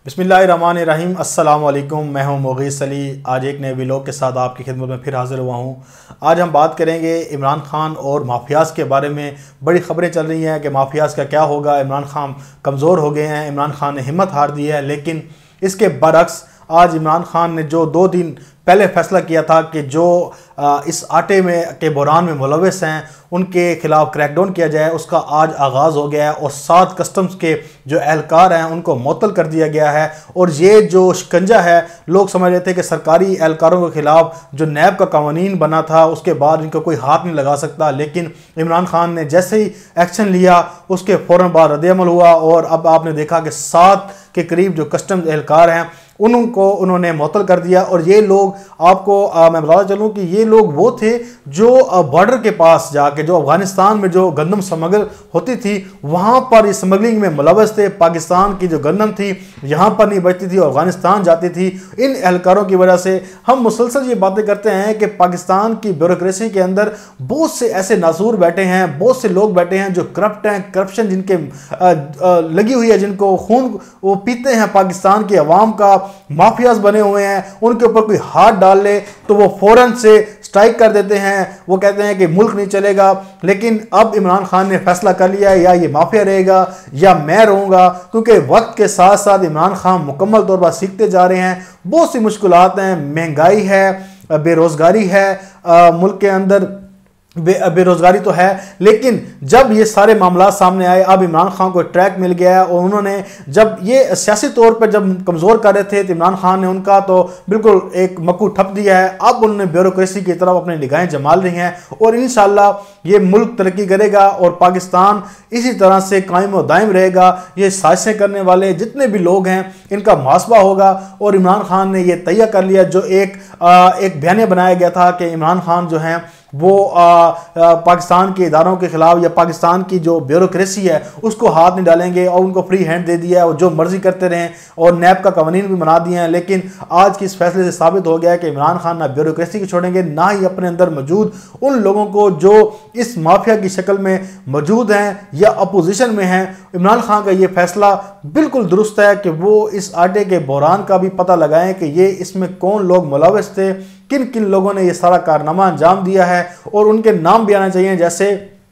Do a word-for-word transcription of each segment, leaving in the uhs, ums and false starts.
बिस्मिल्लाहिर्रहमानिर्रहीम अस्सलाम वालेकुम। मैं हूं मुगीस अली। आज एक नए व्लॉग के साथ आपकी खिदमत में फिर हाजिर हुआ हूं। आज हम बात करेंगे इमरान खान और माफियाज़ के बारे में। बड़ी खबरें चल रही हैं कि माफियाज़ का क्या होगा, इमरान खान कमज़ोर हो गए हैं, इमरान खान ने हिम्मत हार दी है। लेकिन इसके बरक्स आज इमरान खान ने जो दो दिन पहले फैसला किया था कि जो इस आटे में के बहरान में मुलविस हैं उनके खिलाफ क्रैकडाउन किया जाए, उसका आज आगाज़ हो गया है और सात कस्टम्स के जो एहलकार हैं उनको मुअत्तल कर दिया गया है। और ये जो शिकंजा है, लोग समझ रहे थे कि सरकारी एहलकारों के खिलाफ जो नैब का कानून बना था उसके बाद इनको कोई हाथ नहीं लगा सकता, लेकिन इमरान खान ने जैसे ही एक्शन लिया उसके फ़ौरन बाद रद्द-ए-अमल हुआ और अब आपने देखा कि सात के करीब जो कस्टम्स एहलकार हैं उनको उन्होंने मुअत्तल कर दिया। और ये लोग आपको आ, मैं बताता चलूँ कि ये लोग वो थे जो बॉर्डर के पास जाके जो अफगानिस्तान में जो गंदम स्मगल होती थी वहाँ पर इस स्मगलिंग में मुलव्वस थे। पाकिस्तान की जो गंदम थी यहाँ पर नहीं बचती थी, अफगानिस्तान जाती थी। इन एहलकारों की वजह से हम मुसलसल ये बातें करते हैं कि पाकिस्तान की ब्यूरोक्रेसी के अंदर बहुत से ऐसे नासूर बैठे हैं, बहुत से लोग बैठे हैं जो करप्ट हैं, करप्शन जिनके आ, आ, लगी हुई है, जिनको खून वो पीते हैं पाकिस्तान की अवाम का, माफियाज बने हुए हैं। उनके ऊपर कोई हाथ डाल ले तो वो फौरन से स्ट्राइक कर देते हैं। वो कहते हैं कि मुल्क नहीं चलेगा। लेकिन अब इमरान खान ने फैसला कर लिया है या ये माफिया रहेगा या मैं रहूँगा, क्योंकि वक्त के साथ साथ इमरान खान मुकम्मल तौर पर सीखते जा रहे हैं। बहुत सी मुश्किलात हैं, महंगाई है, बेरोज़गारी है, आ, मुल्क के अंदर बे बेरोज़गारी तो है। लेकिन जब ये सारे मामला सामने आए, अब इमरान खान को ट्रैक मिल गया है और उन्होंने जब ये सियासी तौर पर जब कमज़ोर कर रहे थे तो इमरान खान ने उनका तो बिल्कुल एक मक्कू ठप दिया है। अब उन्होंने ब्यूरोक्रेसी की तरफ अपनी निगाहें जमाल रही हैं और इंशाअल्लाह ये मुल्क तरक्की करेगा और पाकिस्तान इसी तरह से कायम व दायम रहेगा। ये साजिशें करने वाले जितने भी लोग हैं इनका मुहासबा होगा। और इमरान खान ने यह तय कर लिया, जो एक आ, एक बयानिया बनाया गया था कि इमरान खान जो हैं वो आ, आ, पाकिस्तान के इदारों के खिलाफ या पाकिस्तान की जो ब्यूरोक्रेसी है उसको हाथ नहीं डालेंगे और उनको फ्री हैंड दे दिया है और जो मर्जी करते रहें और नैब का कानून भी बना दिए हैं। लेकिन आज के इस फैसले से साबित हो गया है कि इमरान खान ना ब्यूरोक्रेसी को छोड़ेंगे, ना ही अपने अंदर मौजूद उन लोगों को जो इस माफिया की शक्ल में मौजूद हैं या अपोजिशन में हैं। इमरान खान का ये फैसला बिल्कुल दुरुस्त है कि वो इस आटे के बहरान का भी पता लगाएं कि ये इसमें कौन लोग मुलव्वस थे, किन किन लोगों ने ये सारा कारनामा अंजाम दिया है और उनके नाम भी आना चाहिए। जैसे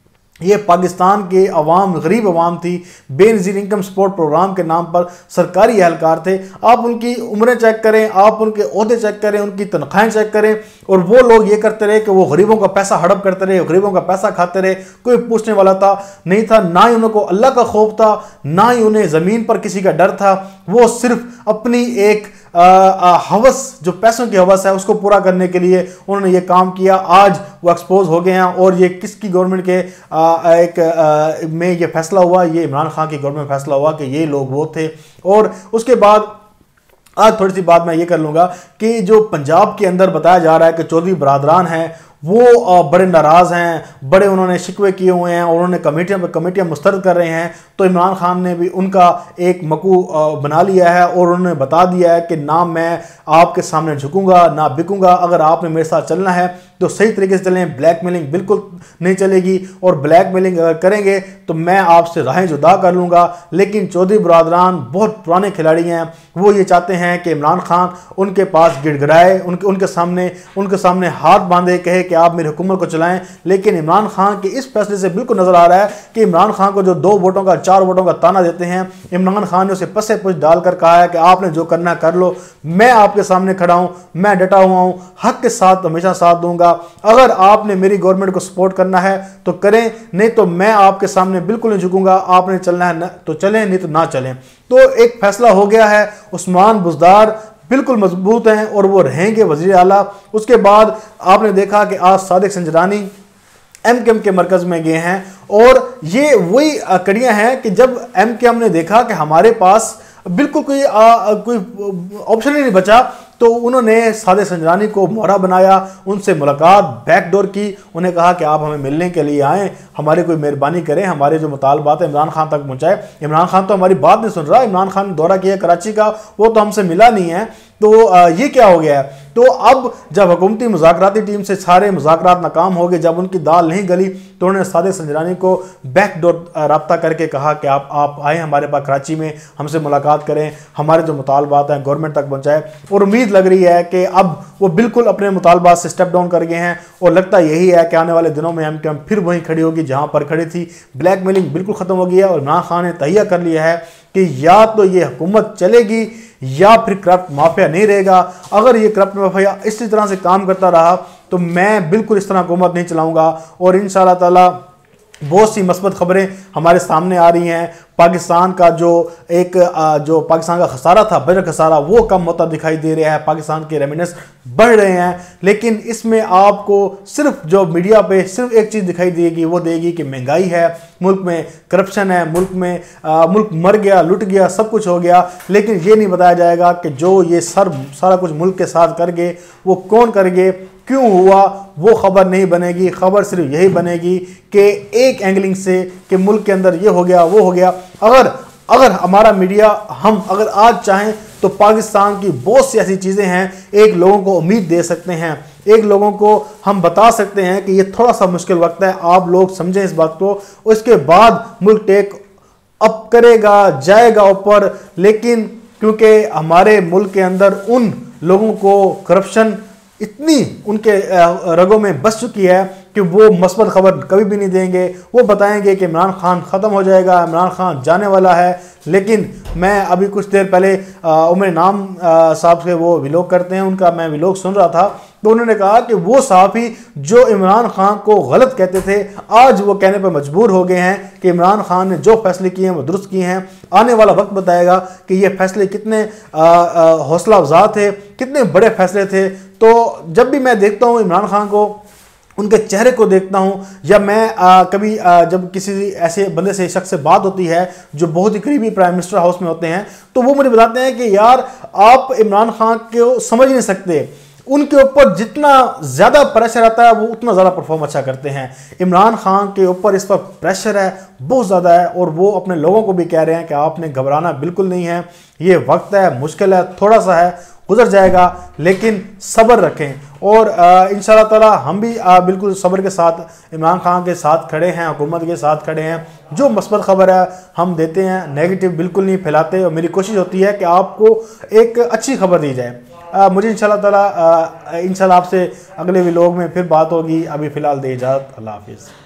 ये पाकिस्तान के अवाम, गरीब अवाम थी, बेनज़ीर इनकम सपोर्ट प्रोग्राम के नाम पर सरकारी एहलकार थे। आप उनकी उम्रें चेक करें, आप उनके ओहदे चेक करें, उनकी तनख्वाहें चेक करें और वो लोग ये करते रहे कि वो गरीबों का पैसा हड़प करते रहे, गरीबों का पैसा खाते रहे। कोई पूछने वाला था नहीं था, ना ही उनको अल्लाह का खौफ था, ना ही उन्हें ज़मीन पर किसी का डर था। वो सिर्फ अपनी एक हवस, जो पैसों की हवस है, उसको पूरा करने के लिए उन्होंने ये काम किया। आज वो एक्सपोज हो गए हैं और ये किसकी गवर्नमेंट के आ, एक आ, में ये फैसला हुआ, ये इमरान खान की गवर्नमेंट में फैसला हुआ कि ये लोग वो थे। और उसके बाद आज थोड़ी सी बात मैं ये कर लूँगा कि जो पंजाब के अंदर बताया जा रहा है कि चौधरी बरादरान हैं वो बड़े नाराज़ हैं, बड़े उन्होंने शिकवे किए हुए हैं और उन्होंने कमेटियां कमेटियां मुस्तरद कर रहे हैं। तो इमरान खान ने भी उनका एक मकू बना लिया है और उन्होंने बता दिया है कि ना मैं आपके सामने झुकूंगा ना बिकूंगा, अगर आपने मेरे साथ चलना है तो सही तरीके से चलें, ब्लैकमेलिंग बिल्कुल नहीं चलेगी और ब्लैकमेलिंग अगर करेंगे तो मैं आपसे राहें जुदा कर लूँगा। लेकिन चौधरी बरादरान बहुत पुराने खिलाड़ी हैं, वो ये चाहते हैं कि इमरान खान उनके पास गिड़गिड़ाए, उनके उनके सामने उनके सामने हाथ बांधे, कहे कि आप मेरी हुकूमत को चलाएं। लेकिन इमरान खान के इस फैसले से बिल्कुल नजर आ रहा है कि इमरान खान को जो दो वोटों का चार वोटों का ताना देते हैं, इमरान खान ने उसे पसे पुछ डालकर कहा है कि आपने जो करना कर लो, मैं आपके सामने खड़ा हूं, मैं डटा हुआ हूं, हक के साथ हमेशा साथ दूंगा। अगर आपने मेरी गवर्नमेंट को सपोर्ट करना है तो करें, नहीं तो मैं आपके सामने बिल्कुल नहीं झुकूंगा। आपने चलना है तो चलें, नहीं तो ना चलें। तो एक फैसला हो गया है। उस्मान बुज़दार बिल्कुल मजबूत हैं और वो रहेंगे वज़ीर आला। उसके बाद आपने देखा कि आज Sadiq Sanjrani M K M K मरकज़ में गए हैं और ये वही कड़ियाँ हैं कि जब एम के एम ने देखा कि हमारे पास बिल्कुल कोई आ, कोई ऑप्शन ही नहीं बचा तो उन्होंने सादिक संजरानी को मोहरा बनाया, उनसे मुलाकात बैकडोर की, उन्हें कहा कि आप हमें मिलने के लिए आएँ, हमारी कोई मेहरबानी करें, हमारे जो मुतालबात है इमरान खान तक पहुँचाए। इमरान खान तो हमारी बात नहीं सुन रहा। इमरान खान ने दौरा किया कराची का, वो तो हमसे मिला नहीं है। तो ये क्या हो गया है तो अब जब हुकूमती मुज़ाकराती टीम से सारे मुज़ाकरात नाकाम हो गए, जब उनकी दाल नहीं गली, तो उन्होंने सादिक संजरानी को बैकडोर रब्ता करके कहा कि आप आप आए हमारे पास कराची में, हमसे मुलाकात करें, हमारे जो मुतालबात हैं गवर्नमेंट तक पहुँचाए। और उम्मीद लग रही है कि अब वो बिल्कुल अपने मुतालबात से स्टेप डाउन कर गए हैं और लगता यही है कि आने वाले दिनों में एम क्यू एम फिर वहीं खड़ी होगी जहाँ पर खड़ी थी। ब्लैकमेलिंग बिल्कुल ख़त्म हो गई है और इमरान खान ने तहिया कर लिया है कि या तो ये हुकूमत चलेगी या फिर करप्ट माफिया नहीं रहेगा। अगर ये करप्ट माफिया इसी तरह से काम करता रहा तो मैं बिल्कुल इस तरह हुकूमत नहीं चलाऊंगा। और इंशाअल्लाह ताला बहुत सी मस्बत खबरें हमारे सामने आ रही हैं। पाकिस्तान का जो एक जो पाकिस्तान का खसारा था, बजट खसारा, वो कम होता दिखाई दे रहा है, पाकिस्तान के रेमिनेंस बढ़ रहे हैं। लेकिन इसमें आपको सिर्फ जो मीडिया पे सिर्फ एक चीज़ दिखाई देगी, वो देगी कि महंगाई है, मुल्क में करप्शन है, मुल्क में आ, मुल्क मर गया, लुट गया, सब कुछ हो गया। लेकिन ये नहीं बताया जाएगा कि जो ये सर सारा कुछ मुल्क के साथ कर गए वो कौन कर गए, क्यों हुआ, वो खबर नहीं बनेगी। खबर सिर्फ यही बनेगी कि एक एंगलिंग से कि मुल्क के अंदर ये हो गया, वो हो गया। अगर अगर हमारा मीडिया, हम अगर आज चाहें तो पाकिस्तान की बहुत सी ऐसी चीज़ें हैं, एक लोगों को उम्मीद दे सकते हैं, एक लोगों को हम बता सकते हैं कि ये थोड़ा सा मुश्किल वक्त है, आप लोग समझें इस बात को। उसके बाद मुल्क टेक अप करेगा, जाएगा ऊपर। लेकिन क्योंकि हमारे मुल्क के अंदर उन लोगों को करप्शन इतनी उनके रगों में बस चुकी है कि वो मस्बत खबर कभी भी नहीं देंगे। वो बताएंगे कि इमरान खान ख़त्म हो जाएगा, इमरान खान जाने वाला है। लेकिन मैं अभी कुछ देर पहले उमर नाम साहब से वो व्लॉग करते हैं, उनका मैं व्लॉग सुन रहा था, तो उन्होंने कहा कि वो सहाफ़ी जो इमरान खान को गलत कहते थे, आज वो कहने पर मजबूर हो गए हैं कि इमरान खान ने जो फैसले किए हैं वो दुरुस्त किए हैं। आने वाला वक्त बताएगा कि ये फैसले कितने हौसला अफजा थे, कितने बड़े फैसले थे। तो जब भी मैं देखता हूँ इमरान खान को, उनके चेहरे को देखता हूँ, या मैं आ, कभी आ, जब किसी ऐसे बंदे से, शख्स से बात होती है जो बहुत ही करीबी प्राइम मिनिस्टर हाउस में होते हैं, तो वो मुझे बताते हैं कि यार आप इमरान खान को समझ नहीं सकते, उनके ऊपर जितना ज़्यादा प्रेशर आता है वो उतना ज़्यादा परफॉर्म अच्छा करते हैं। इमरान खान के ऊपर इस पर प्रेशर है, बहुत ज़्यादा है, और वो अपने लोगों को भी कह रहे हैं कि आपने घबराना बिल्कुल नहीं है, ये वक्त है, मुश्किल है, थोड़ा सा है, गुजर जाएगा, लेकिन सब्र रखें। और इंशाअल्लाह ताला हम भी आ, बिल्कुल सब्र के साथ इमरान खान के साथ खड़े हैं, हुकूमत के साथ खड़े हैं। जो मस्बत खबर है हम देते हैं, नेगेटिव बिल्कुल नहीं फैलाते, और मेरी कोशिश होती है कि आपको एक अच्छी खबर दी जाए। आ, मुझे इंशाअल्लाह ताला इंशाअल्लाह आपसे अगले व्लॉग में फिर बात होगी। अभी फ़िलहाल दे इजाज़त, अल्लाह हाफिज़।